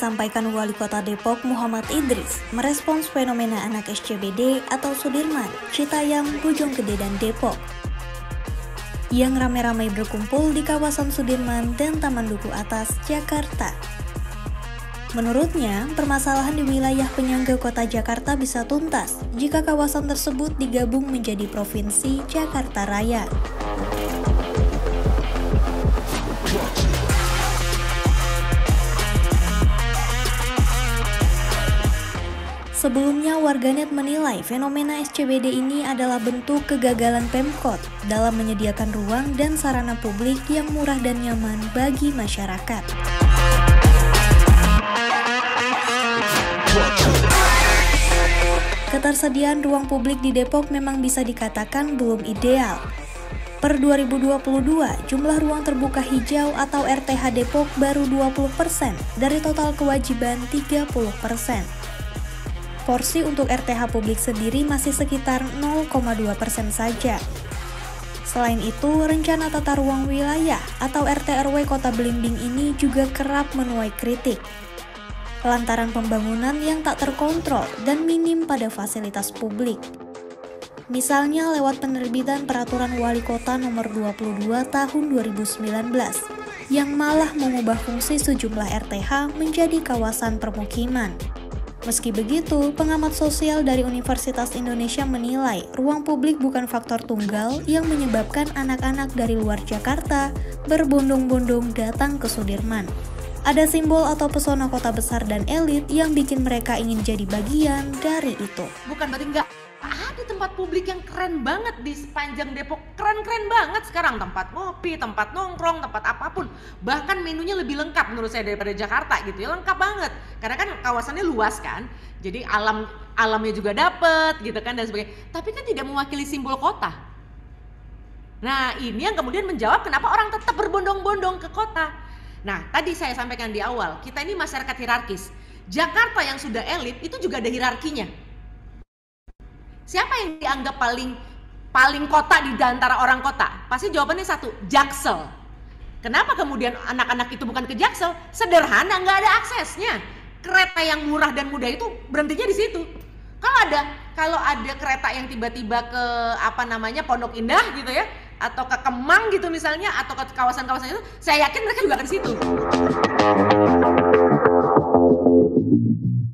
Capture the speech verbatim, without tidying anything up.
disampaikan Wali Kota Depok Muhammad Idris merespons fenomena anak S C B D atau Sudirman, Citayam, Bojonggede, dan Depok yang ramai-ramai berkumpul di kawasan Sudirman dan Taman Duku Atas, Jakarta. Menurutnya, permasalahan di wilayah penyangga kota Jakarta bisa tuntas jika kawasan tersebut digabung menjadi Provinsi Jakarta Raya. Sebelumnya, warganet menilai fenomena S C B D ini adalah bentuk kegagalan Pemkot dalam menyediakan ruang dan sarana publik yang murah dan nyaman bagi masyarakat. Ketersediaan ruang publik di Depok memang bisa dikatakan belum ideal. Per dua ribu dua puluh dua, jumlah ruang terbuka hijau atau R T H Depok baru dua puluh persen dari total kewajiban tiga puluh persen. Porsi untuk R T H publik sendiri masih sekitar nol koma dua persen saja. Selain itu, rencana tata ruang wilayah atau R T R W Kota Belimbing ini juga kerap menuai kritik. Lantaran pembangunan yang tak terkontrol dan minim pada fasilitas publik. Misalnya lewat penerbitan Peraturan Wali Kota Nomor dua puluh dua Tahun dua ribu sembilan belas yang malah mengubah fungsi sejumlah R T H menjadi kawasan permukiman. Meski begitu, pengamat sosial dari Universitas Indonesia menilai ruang publik bukan faktor tunggal yang menyebabkan anak-anak dari luar Jakarta berbondong-bondong datang ke Sudirman. Ada simbol atau pesona kota besar dan elit yang bikin mereka ingin jadi bagian dari itu. Bukan berarti nggak ada tempat publik yang keren banget di sepanjang Depok. Keren-keren banget sekarang, tempat ngopi, tempat nongkrong, tempat apapun. Bahkan menunya lebih lengkap menurut saya daripada Jakarta gitu ya, lengkap banget. Karena kan kawasannya luas kan, jadi alam alamnya juga dapet gitu kan dan sebagainya. Tapi kan tidak mewakili simbol kota. Nah ini yang kemudian menjawab kenapa orang tetap berbondong-bondong ke kota. Nah tadi saya sampaikan di awal, kita ini masyarakat hierarkis. Jakarta yang sudah elit itu juga ada hierarkinya. Siapa yang dianggap paling paling kota di antara orang kota? Pasti jawabannya satu, Jaksel. Kenapa kemudian anak-anak itu bukan ke Jaksel? Sederhana, nggak ada aksesnya. Kereta yang murah dan mudah itu berhentinya di situ. Kalau ada kalau ada kereta yang tiba-tiba ke apa namanya Pondok Indah gitu ya, atau ke Kemang gitu misalnya, atau ke kawasan-kawasan itu, saya yakin mereka juga ke situ.